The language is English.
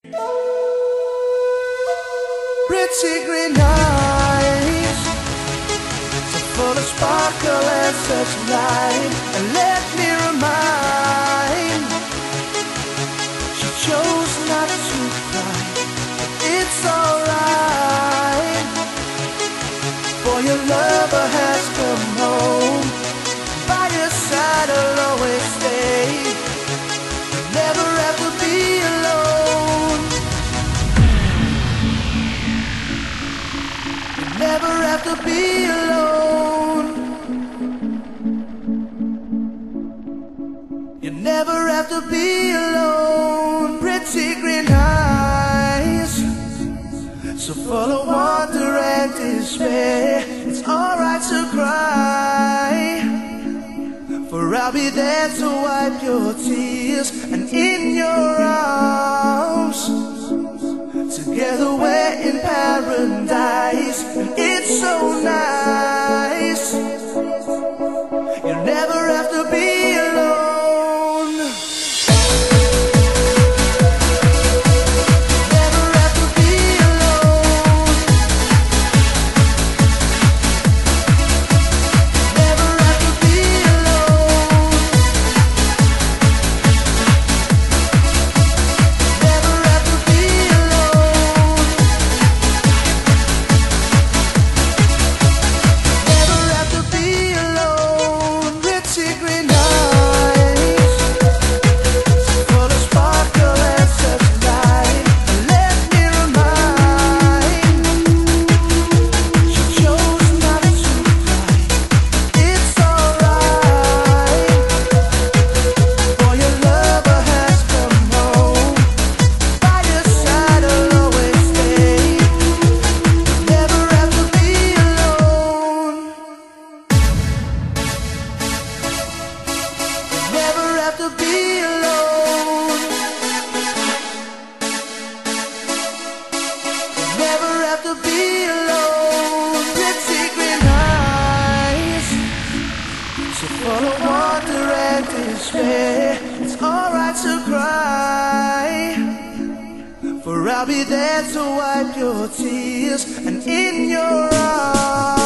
Pretty green eyes, so full of sparkle and such light. And let me remind, she chose not to cry, but it's alright. For your lover has come home, by your side I'll always stay. You'll never have to be alone. You'll never have to be alone. You never have to be alone. Pretty green eyes, so full of wonder and despair. It's alright to cry, for I'll be there to wipe your tears. And in your arms, together we're in paradise. And it's so nice. You'll never have to be alone. To be alone. Never have to be alone. Pretty green eyes, so full of wonder and despair. It's alright to cry, for I'll be there to wipe your tears. And in your arms,